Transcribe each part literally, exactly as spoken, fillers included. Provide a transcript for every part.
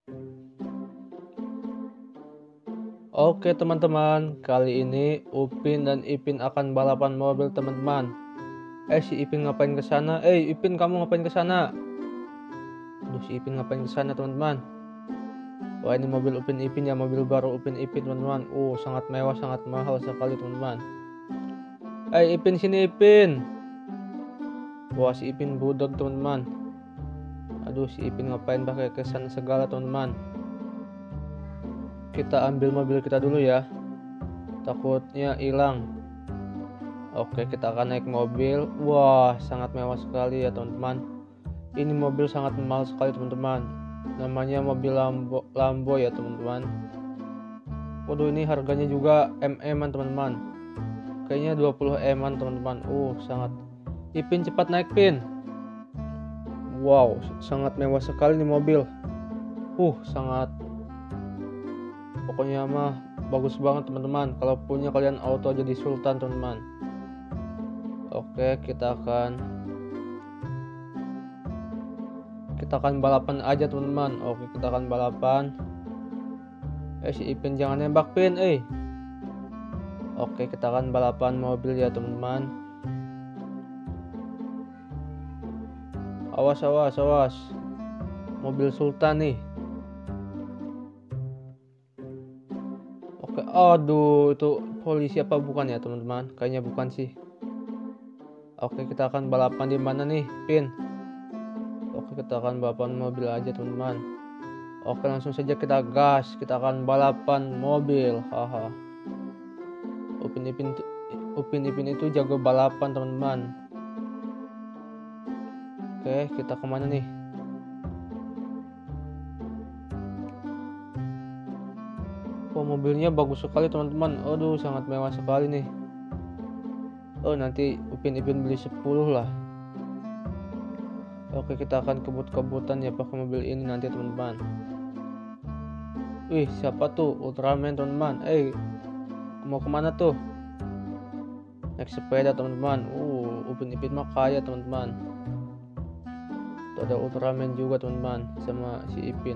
Oke teman-teman, kali ini Upin dan Ipin akan balapan mobil teman-teman. Eh si Ipin ngapain ke sana? Eh Ipin, kamu ngapain ke sana? Aduh, si Ipin ngapain ke sana teman-teman? Wah, ini mobil Upin Ipin ya, mobil baru Upin Ipin teman-teman. Uh sangat mewah, sangat mahal sekali teman-teman. Eh Ipin, sini Ipin. Wah, si Ipin budek teman-teman. Aduh, si Ipin ngapain pakai kesan segala teman-teman. Kita ambil mobil kita dulu ya, takutnya hilang. Oke, kita akan naik mobil. Wah, sangat mewah sekali ya teman-teman. Ini mobil sangat mahal sekali teman-teman. Namanya mobil Lambo, Lambo ya teman-teman. Waduh, ini harganya juga M-an teman-teman. Kayaknya dua puluh M-an teman-teman. Uh, sangat. Ipin, cepat naik Pin. Wow, sangat mewah sekali nih mobil. Uh, sangat. Pokoknya mah bagus banget teman-teman. Kalau punya kalian auto jadi sultan teman-teman. Oke, kita akan kita akan balapan aja teman-teman. Oke, kita akan balapan. Eh si Ipin jangan nembak Pin, eh. Oke, kita akan balapan mobil ya teman-teman. Awas, awas, awas. Mobil sultan nih. Oke, aduh, itu polisi apa bukan ya teman-teman? Kayaknya bukan sih. Oke, kita akan balapan di mana nih, Pin? Oke, kita akan balapan mobil aja teman-teman. Oke, langsung saja kita gas. Kita akan balapan mobil. Haha. Upin Ipin Upin Ipin itu jago balapan teman-teman. Oke, kita kemana nih? Oh, mobilnya bagus sekali teman-teman. Aduh, sangat mewah sekali nih. Oh, nanti Upin Ipin beli sepuluh lah. Oke, kita akan kebut-kebutan ya pakai mobil ini nanti teman-teman. Wih, siapa tuh? Ultraman teman-teman. Eh, mau kemana tuh? Naik sepeda teman-teman. Uh, Upin Ipin mah kaya teman-teman. Tuh ada Ultraman juga teman-teman sama si Ipin.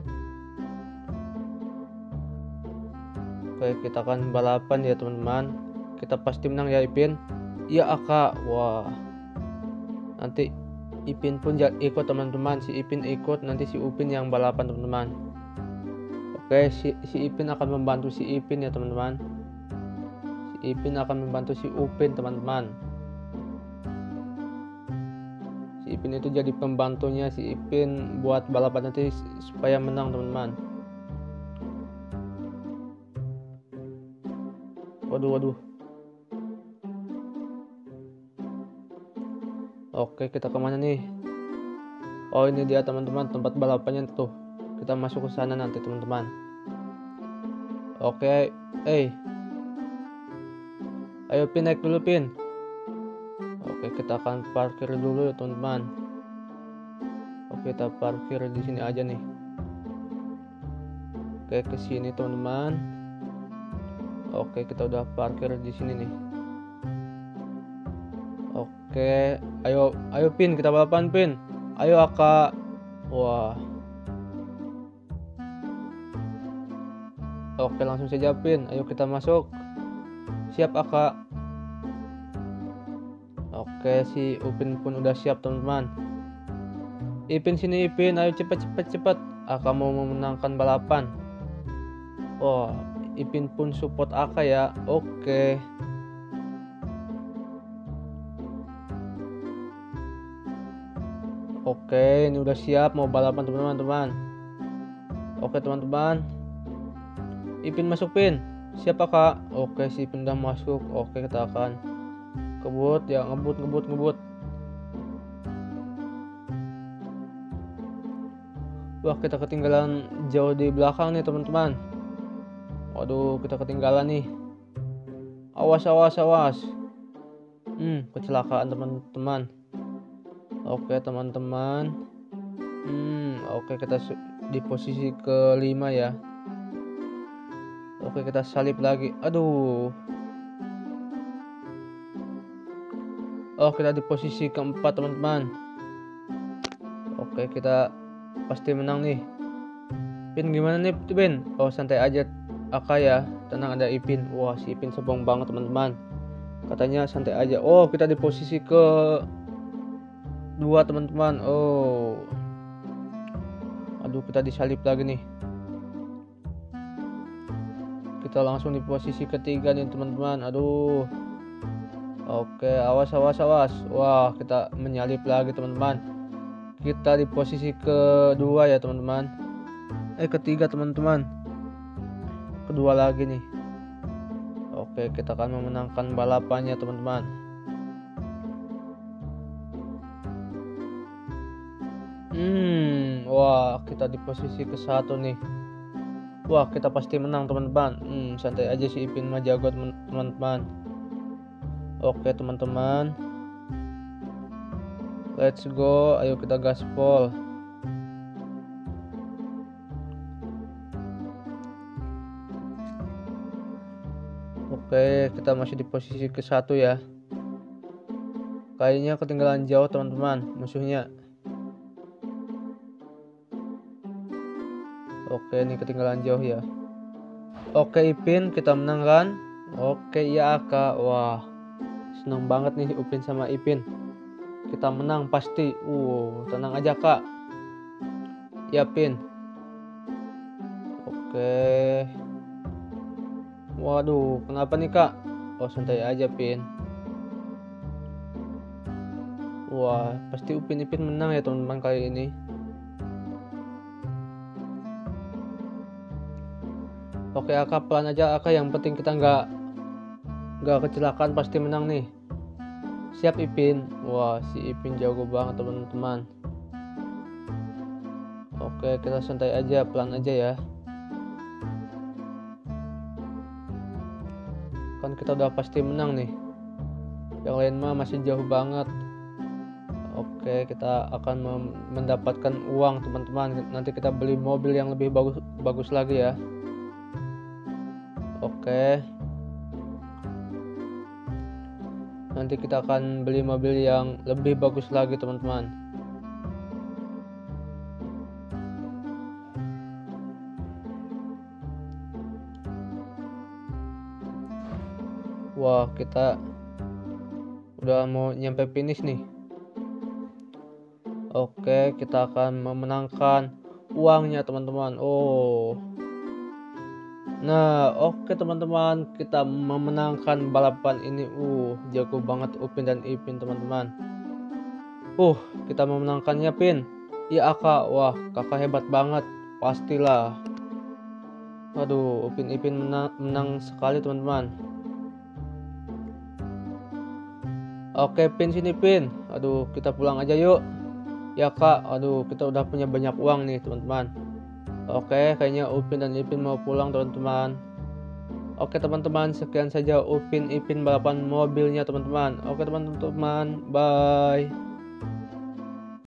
Oke, kita akan balapan ya teman-teman. Kita pasti menang ya Ipin. Iya Aka. Wah, nanti Ipin pun ikut teman-teman. Si Ipin ikut, nanti si Upin yang balapan teman-teman. Oke, si, si Ipin akan membantu si Ipin ya teman-teman. Si Ipin akan membantu si Upin teman-teman. Si Ipin itu jadi pembantunya si Ipin buat balapan nanti supaya menang teman-teman. Waduh, waduh. Oke, kita kemana nih? Oh, ini dia teman-teman tempat balapannya tuh. Kita masuk ke sana nanti teman-teman. Oke, eh. Ayo Pin, naik dulu Pin. Oke, kita akan parkir dulu ya teman-teman. Oke, kita parkir di sini aja nih. Oke, ke sini teman-teman. Oke, kita udah parkir di sini nih. Oke, ayo ayo Pin, kita balapan Pin. Ayo Aka. Wah. Oke, langsung saja Pin. Ayo kita masuk. Siap Aka. Oke, si Upin pun udah siap teman-teman. Ipin, sini Ipin, ayo cepet cepet cepet. Aka mau memenangkan balapan. Oh, Ipin pun support Aka ya. Oke. Oke, ini udah siap mau balapan teman-teman. Oke teman-teman. Ipin masuk Pin. Siapa Kak? Oke, si Ipin udah masuk. Oke, kita akan kebut ya, ngebut ngebut ngebut. Wah, kita ketinggalan jauh di belakang nih teman-teman. Waduh, kita ketinggalan nih. Awas, awas, awas. Hmm, kecelakaan teman-teman. Oke teman-teman. Hmm, oke, kita di posisi kelima ya. Oke, kita salip lagi. Aduh. Oh, kita di posisi keempat teman-teman. Oke, kita pasti menang nih. Pin gimana nih Pin? Oh santai aja Aka ya, tenang ada Ipin. Wah si Ipin sombong banget teman-teman. Katanya santai aja. Oh kita di posisi ke dua teman-teman. Oh aduh kita disalip lagi nih. Kita langsung di posisi ketiga nih teman-teman. Aduh. Oke awas awas awas. Wah kita menyalip lagi teman-teman. Kita di posisi kedua ya teman-teman. Eh ketiga teman-teman. Kedua lagi nih. Oke kita akan memenangkan balapannya teman-teman. Hmm wah kita di posisi ke satu nih. Wah kita pasti menang teman-teman. Hmm santai aja si Ipin mah jago teman-teman. Oke teman-teman, let's go, ayo kita gaspol. Oke, kita masih di posisi ke satu ya. Kayaknya ketinggalan jauh teman-teman musuhnya. Oke, ini ketinggalan jauh ya. Oke Ipin, kita menang kan? Oke ya Aka. Wah, seneng banget nih Upin sama Ipin. Kita menang pasti. Uh, tenang aja Kak. Ya Pin. Oke. Waduh, kenapa nih Kak? Oh santai aja Pin. Wah, pasti Upin Ipin menang ya teman-teman kali ini. Oke Aka, pelan aja Aka, yang penting kita nggak nggak kecelakaan, pasti menang nih. Siap Ipin. Wah si Ipin jago banget teman-teman. Oke kita santai aja, pelan aja ya. Kan kita udah pasti menang nih. Yang lain mah masih jauh banget. Oke kita akan mendapatkan uang teman-teman. Nanti kita beli mobil yang lebih bagus bagus lagi ya. Oke. Nanti kita akan beli mobil yang lebih bagus lagi teman-teman. Wah kita udah mau nyampe finish nih. Oke kita akan memenangkan uangnya teman-teman. Oh nah oke teman-teman, kita memenangkan balapan ini. Uh jago banget Upin dan Ipin teman-teman. Uh kita memenangkannya Pin. Ya Aka. Wah kakak hebat banget. Pastilah. Aduh Upin Ipin menang, menang sekali teman-teman. Oke Pin sini Pin. Aduh kita pulang aja yuk. Ya Kak. Aduh kita udah punya banyak uang nih teman-teman. Oke kayaknya Upin dan Ipin mau pulang teman-teman. Oke teman-teman, sekian saja Upin Ipin balapan mobilnya teman-teman. Oke teman-teman, bye.